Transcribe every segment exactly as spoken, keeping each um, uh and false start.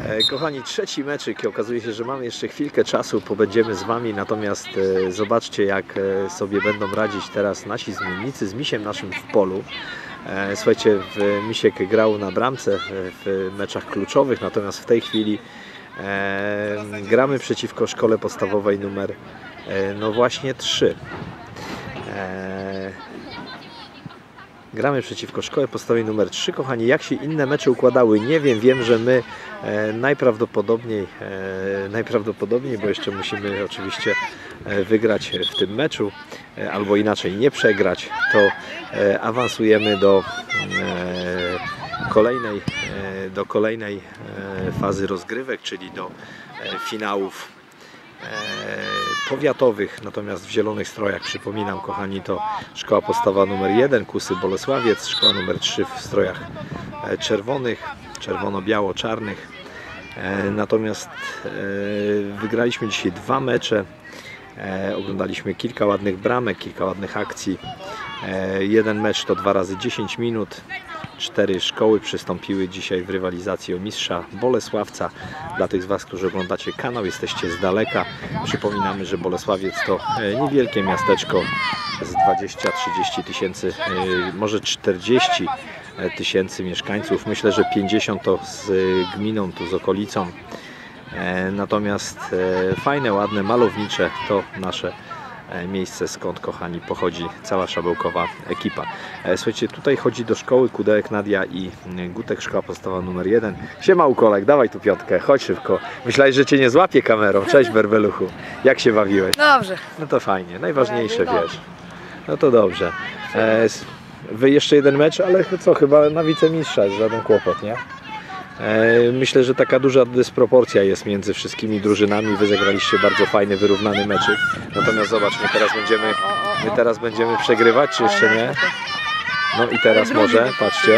Kochani, trzeci meczyk i okazuje się, że mamy jeszcze chwilkę czasu, pobędziemy z Wami, natomiast e, zobaczcie, jak e, sobie będą radzić teraz nasi zmiennicy z misiem naszym w polu. E, słuchajcie, w, Misiek grał na bramce w meczach kluczowych, natomiast w tej chwili e, gramy przeciwko szkole podstawowej numer e, no właśnie trzy. E, Gramy przeciwko szkole podstawowej numer trzy. Kochani, jak się inne mecze układały, nie wiem. Wiem, że my e, najprawdopodobniej, e, najprawdopodobniej, bo jeszcze musimy oczywiście e, wygrać w tym meczu, e, albo inaczej nie przegrać, to e, awansujemy do e, kolejnej, e, do kolejnej e, fazy rozgrywek, czyli do e, finałów powiatowych, natomiast w zielonych strojach, przypominam, kochani, to szkoła podstawowa numer jeden, Kusy Bolesławiec, szkoła numer trzy w strojach czerwonych, czerwono-biało-czarnych. Natomiast wygraliśmy dzisiaj dwa mecze, oglądaliśmy kilka ładnych bramek, kilka ładnych akcji. Jeden mecz to dwa razy dziesięć minut. Cztery szkoły przystąpiły dzisiaj w rywalizacji o mistrza Bolesławca. Dla tych z Was, którzy oglądacie kanał, jesteście z daleka. Przypominamy, że Bolesławiec to niewielkie miasteczko z dwudziestu trzydziestu tysięcy, może czterdziestu tysięcy mieszkańców. Myślę, że pięćdziesiąt to z gminą, tu z okolicą. Natomiast fajne, ładne, malownicze to nasze miejsce, skąd, kochani, pochodzi cała szabełkowa ekipa. Słuchajcie, tutaj chodzi do szkoły Kudełek Nadia i Gutek, szkoła podstawowa numer jeden. Siema, Ukolek, dawaj tu piątkę, chodź szybko. Myślałeś, że Cię nie złapię kamerą. Cześć, Berbeluchu. Jak się bawiłeś? Dobrze. No to fajnie, najważniejsze, wiesz. No to dobrze. Wy jeszcze jeden mecz, ale co, chyba na wicemistrza jest żaden kłopot, nie? Myślę, że taka duża dysproporcja jest między wszystkimi drużynami. Wy zagraliście bardzo fajny, wyrównany meczyk. Natomiast zobacz, my teraz będziemy, my teraz będziemy przegrywać, czy jeszcze nie? No i teraz może, patrzcie.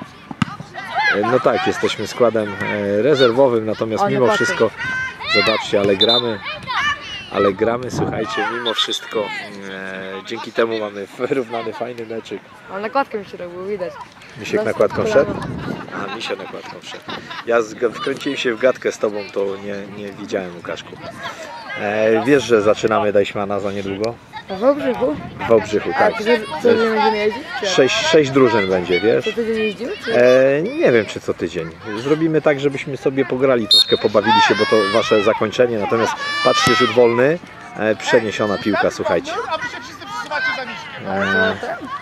No tak, jesteśmy składem rezerwowym, natomiast mimo wszystko, zobaczcie, ale gramy, ale gramy, słuchajcie, mimo wszystko, e, dzięki temu mamy wyrównany, fajny meczyk. Ale nakładkę mi się robiło, widać. Misiek nakładką wszedł? A, Misia nakładką wszedł. Ja wkręciłem się w gadkę z Tobą, to nie, nie widziałem, Łukaszku. E, wiesz, że zaczynamy Deichmana za niedługo? A w Wałbrzychu? W Wałbrzychu, tak. A co tydzień będziemy jeździć? Sześć, sześć drużyn będzie, wiesz? Co tydzień jeździmy? E, nie wiem, czy co tydzień. Zrobimy tak, żebyśmy sobie pograli troszkę, pobawili się, bo to Wasze zakończenie. Natomiast patrzcie, rzut wolny, e, przeniesiona piłka, słuchajcie. E,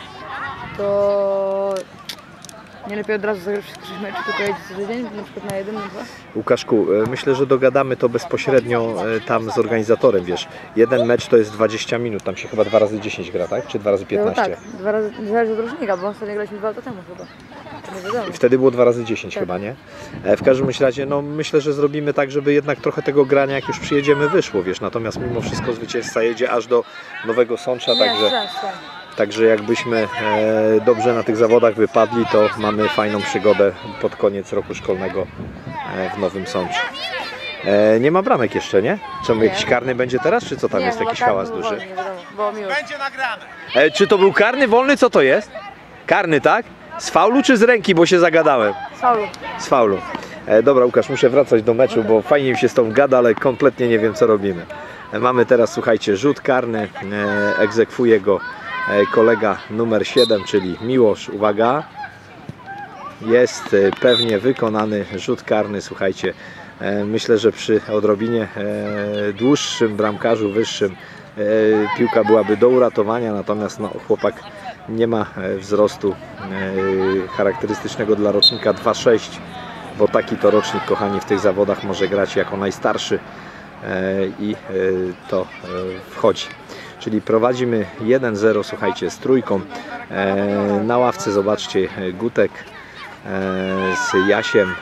to nie lepiej od razu zagrać wszystkich meczów, tylko jeździć co tydzień, na przykład na jeden, na dwa? Łukaszku, myślę, że dogadamy to bezpośrednio tam z organizatorem, wiesz. Jeden mecz to jest dwadzieścia minut, tam się chyba dwa razy dziesięć gra, tak? Czy dwa razy piętnaście? No tak, dwa razy, zależy od różnika, bo ostatnio graliśmy dwa lata temu chyba. To nie wiadomo. I wtedy było dwa razy dziesięć Tak. chyba, nie? W każdym razie, no myślę, że zrobimy tak, żeby jednak trochę tego grania, jak już przyjedziemy, wyszło, wiesz. Natomiast mimo wszystko zwycięzca jedzie aż do Nowego Sącza, Nie, także... szans, tak. Także jakbyśmy e, dobrze na tych zawodach wypadli, to mamy fajną przygodę pod koniec roku szkolnego e, w Nowym Sączu. E, nie ma bramek jeszcze, nie? Czemu, Nie. jakiś karny będzie teraz, czy co tam Nie, jest, no, jakiś tak hałas było duży? wolniej, wiadomo, było miło. Będzie nagrane. E, czy to był karny wolny? Co to jest? Karny, tak? Z faulu czy z ręki, bo się zagadałem? Saulu. Z faulu. E, dobra, Łukasz, muszę wracać do meczu, bo fajnie mi się z tą gada, ale kompletnie nie wiem, co robimy. E, mamy teraz, słuchajcie, rzut karny, e, egzekwuje go kolega numer siedem, czyli Miłosz. Uwaga, jest pewnie wykonany rzut karny. Słuchajcie, myślę, że przy odrobinie dłuższym bramkarzu, wyższym, piłka byłaby do uratowania, natomiast no, chłopak nie ma wzrostu charakterystycznego dla rocznika dwa sześć, bo taki to rocznik, kochani, w tych zawodach może grać jako najstarszy i to wchodzi. Czyli prowadzimy jeden zero, słuchajcie, z trójką. E, na ławce zobaczcie Gutek e, z Jasiem.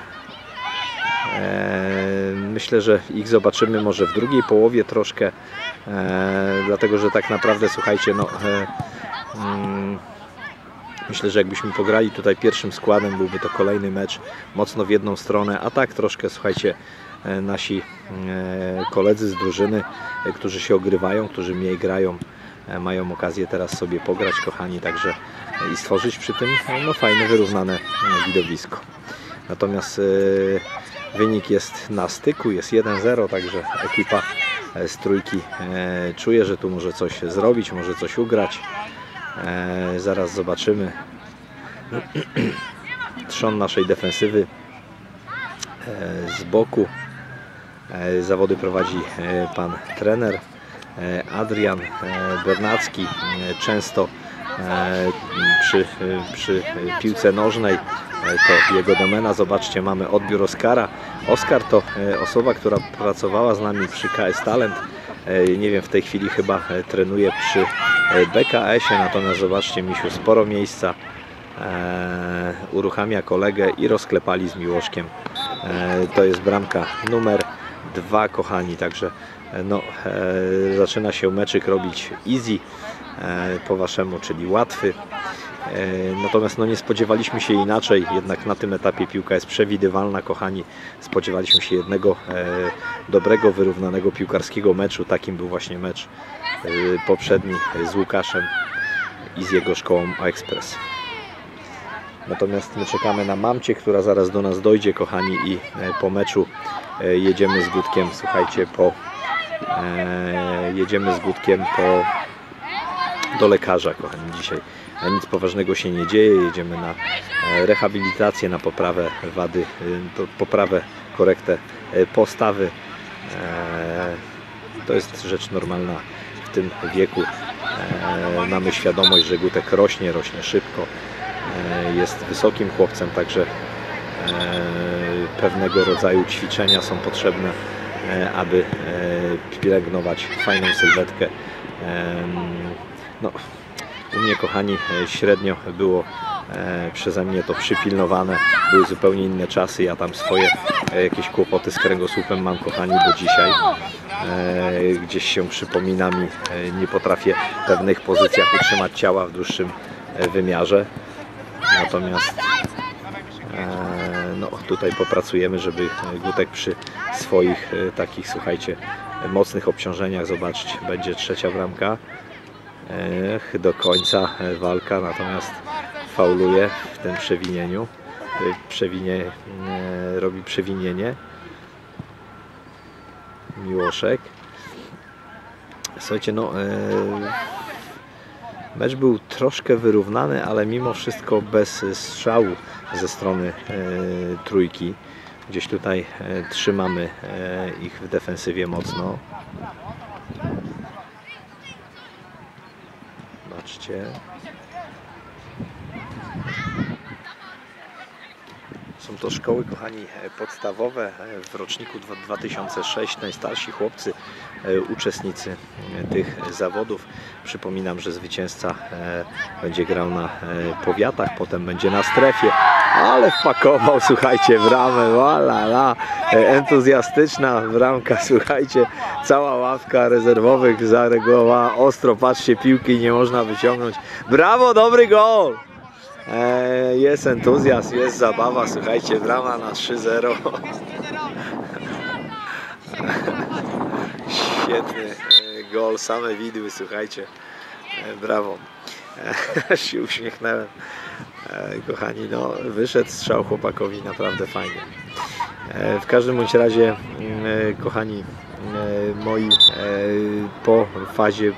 E, myślę, że ich zobaczymy może w drugiej połowie troszkę, e, dlatego że tak naprawdę, słuchajcie, no, e, mm, myślę, że jakbyśmy pograli tutaj pierwszym składem, byłby to kolejny mecz mocno w jedną stronę, a tak troszkę, słuchajcie, nasi koledzy z drużyny, którzy się ogrywają, którzy mniej grają, mają okazję teraz sobie pograć, kochani, także i stworzyć przy tym no, fajne, wyrównane widowisko. Natomiast wynik jest na styku, jest jeden zero, także ekipa z trójki czuje, że tu może coś zrobić, może coś ugrać. Zaraz zobaczymy. Trzon naszej defensywy z boku. Zawody prowadzi pan trener Adrian Bernacki. Często przy, przy piłce nożnej to jego domena. Zobaczcie, mamy odbiór Oskara. Oskar to osoba, która pracowała z nami przy K S Talent. Nie wiem, w tej chwili chyba trenuje przy B K S-ie, natomiast zobaczcie, misiu, sporo miejsca. Uruchamia kolegę i rozklepali z Miłoszkiem. To jest bramka numer dwa, kochani, także no, zaczyna się meczyk robić easy po waszemu, czyli łatwy. Natomiast no, nie spodziewaliśmy się inaczej, jednak na tym etapie piłka jest przewidywalna, kochani. Spodziewaliśmy się jednego e, dobrego, wyrównanego piłkarskiego meczu. Takim był właśnie mecz e, poprzedni z Łukaszem i z jego szkołą Express. Natomiast my czekamy na mamcie, która zaraz do nas dojdzie, kochani, i e, po meczu e, jedziemy z Gutkiem, słuchajcie, po e, jedziemy z Gutkiem po do lekarza, kochani, dzisiaj. Nic poważnego się nie dzieje, jedziemy na rehabilitację, na poprawę wady, poprawę, korektę postawy. To jest rzecz normalna w tym wieku. Mamy świadomość, że Gutek rośnie, rośnie szybko, jest wysokim chłopcem, także pewnego rodzaju ćwiczenia są potrzebne, aby pielęgnować fajną sylwetkę. No, u mnie, kochani, średnio było e, przeze mnie to przypilnowane. Były zupełnie inne czasy. Ja tam swoje e, jakieś kłopoty z kręgosłupem mam, kochani, do dzisiaj. E, gdzieś się przypomina mi, e, nie potrafię w pewnych pozycjach utrzymać ciała w dłuższym e, wymiarze. Natomiast e, no, tutaj popracujemy, żeby Gutek przy swoich e, takich, słuchajcie, mocnych obciążeniach, zobaczcie, będzie trzecia bramka. Ech, do końca walka, natomiast fauluje w tym przewinieniu. Przewinie, robi przewinienie Miłoszek. Słuchajcie, no mecz był troszkę wyrównany, ale mimo wszystko bez strzału ze strony trójki. Gdzieś tutaj trzymamy ich w defensywie mocno. Zobaczcie. Są to szkoły, kochani, podstawowe w roczniku dwa tysiące szóstym. Najstarsi chłopcy, uczestnicy tych zawodów. Przypominam, że zwycięzca będzie grał na powiatach, potem będzie na strefie, ale wpakował, słuchajcie, bramę, la la, entuzjastyczna bramka, słuchajcie, cała ławka rezerwowych zareagowała ostro, patrzcie, piłki nie można wyciągnąć. Brawo, dobry gol! Jest entuzjazm, jest zabawa, słuchajcie, brama na trzy zero. Świetny gol, same widły, słuchajcie, brawo. Aż się uśmiechnąłem, kochani, no wyszedł strzał chłopakowi naprawdę fajnie. W każdym bądź razie, kochani moi, po fazie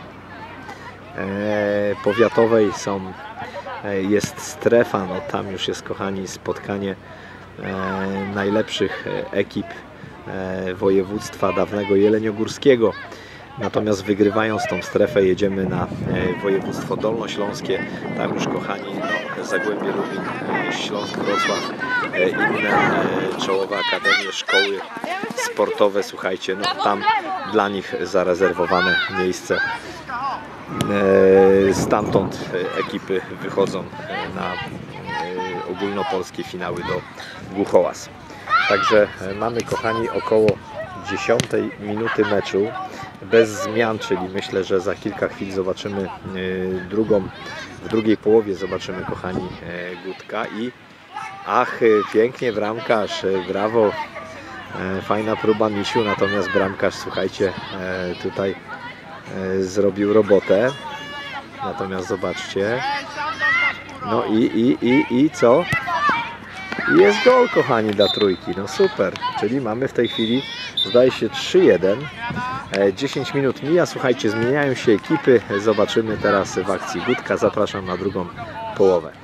powiatowej są jest strefa, no tam już jest, kochani, spotkanie e, najlepszych ekip e, województwa dawnego jeleniogórskiego. Natomiast wygrywając tą strefę jedziemy na e, województwo dolnośląskie. Tam już, kochani, no, Zagłębie Lubin, e, Śląsk, Wrocław, e, inne e, czołowe akademie, szkoły sportowe, słuchajcie, no tam dla nich zarezerwowane miejsce. Stamtąd ekipy wychodzą na ogólnopolskie finały do Głuchołaz. Także mamy, kochani, około dziesiątej minuty meczu bez zmian, czyli myślę, że za kilka chwil zobaczymy drugą, w drugiej połowie zobaczymy, kochani, Gutka i ach, pięknie bramkarz, brawo, fajna próba, misiu, natomiast bramkarz, słuchajcie, tutaj zrobił robotę. Natomiast zobaczcie. No i, i, i, i co? I jest gol, kochani, dla trójki. No super. Czyli mamy w tej chwili, zdaje się, trzy jeden. dziesięć minut mija. Słuchajcie, zmieniają się ekipy. Zobaczymy teraz w akcji Gutka. Zapraszam na drugą połowę.